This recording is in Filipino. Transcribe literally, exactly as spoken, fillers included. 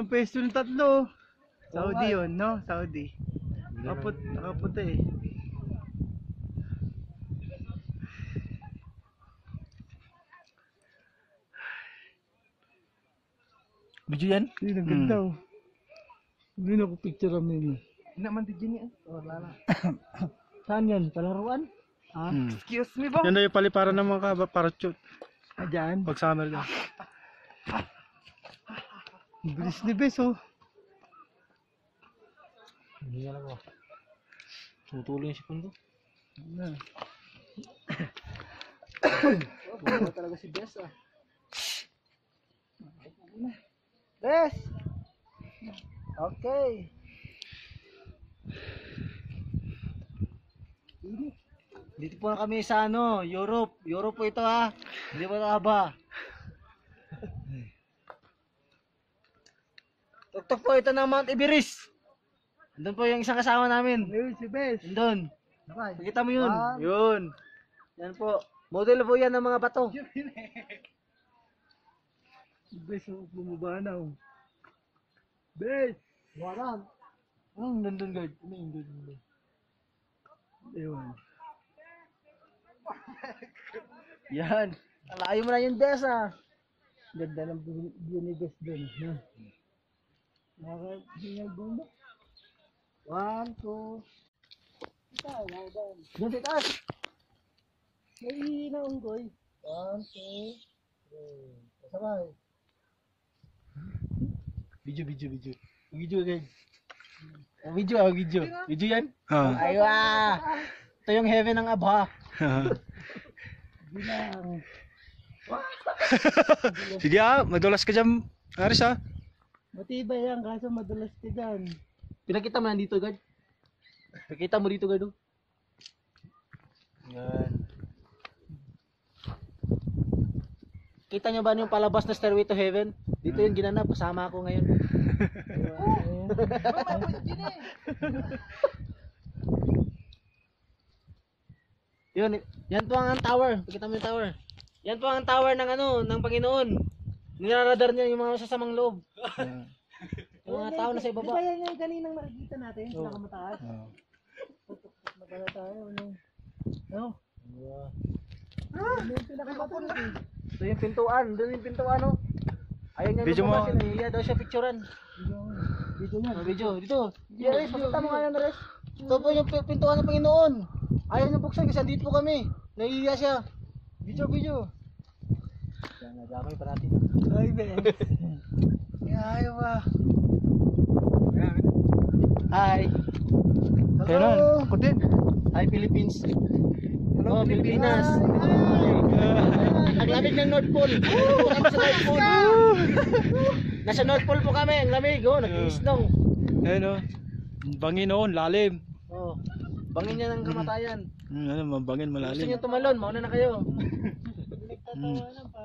Ang peso ng tatlo. Saudi yun, no? Saudi. Nakaput, nakaputi eh. Video yan? Hindi, naganda oh. Hindi na ako picture ang nino. Hindi naman di dyan yan. Oh, lala. Saan yan? Palaruan? Ha? Hmm. Excuse me ba? Yan daw yung paliparan ng mga kaba, parachute. Ah, dyan? Pag summer yan. Ang bilis ni Bes oh. Hindi nga lang ako. Tumutuloy yung sipon ko. Ano? Oh, buka talaga si Bes ah. Bes! Okay. Dito po na kami sa ano, Europe. Europe po ito ha. Hindi po ito aba. Tuktok po ito ng Mount Everest. Andun po yung isang kasama namin. Ayun si Bes. Andun. Nakita mo yun. Yun. Yan po. Model po yan ng mga bato. Si Bes oh, bumaba na oh. Bes! Waran. Hmm, nandun guard. Ano yung guard mo? Ayun. Yan. Alayo mo na yung Bes ah. Ganda ng view ni Bes dun. No? Nakakabingag bomba. One, two. Doon sa taas. May naunggoy. One, two, three. Sabay. Video, video, video. Video guys. Video ah, video. Video yan? Ah. Aywa. Ito yung heaven ng Abha. Bilang. Sige ah, madulas ka dyan. Aris ah. Matibay yan kaso madalas ka dyan. Pinakita mo nandito, guard. Pinakita mo dito, guard. Oh. Yan. Kita nyo ba yung palabas na Stairway to Heaven? Dito yung ginanap, kasama ako ngayon. Yun, yan po ang tower. Pakita mo yung tower. Yan po ang tower ng ano, ng Panginoon. Nilaradar niya yung mga sasamang loob. Yung mga tao na sa Di ba ibaba. yan yung kaninang nakikita natin? Oo. Nakamataas? Ah. Magkala tayo. Ano? Ano? Ah, Ano yung pinakamatulog eh? ito yung pintuan. Doon yung pintuan, no? Ayaw niya Video mo. lumabas. Nahihiya daw siya picturean. Dito yan. Oh, video. Dito. Yeah, Res, pakita mo nga yan, Res. Ito po yung pi- pintuan ng Panginoon. Ayaw niya buksan kasi andito po kami. Nahihiya siya. Video, video. Yan, nadamay pa natin. Ay, Bes. Ayaw ah. Hi. Kaya na, ako din. Hi, Philippines. Hello, Oh, Pilipinas. Pilipinas. Ang lamig ng North Pole. Kami sa North Pole. Nasa North Pole po kami. Ang lamig. Oh, nag-iisnong. Ayun o. Bangin noon, lalim. Oh, bangin niya ng kamatayan. Hmm, ano, mabangin, Gusto malalim. niyo tumalon, mauna na kayo. Nagtatawa lang pa.